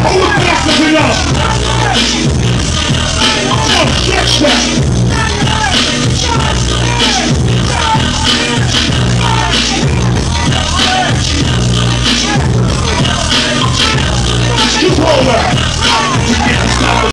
Hold the passes it up. Oh, catch that.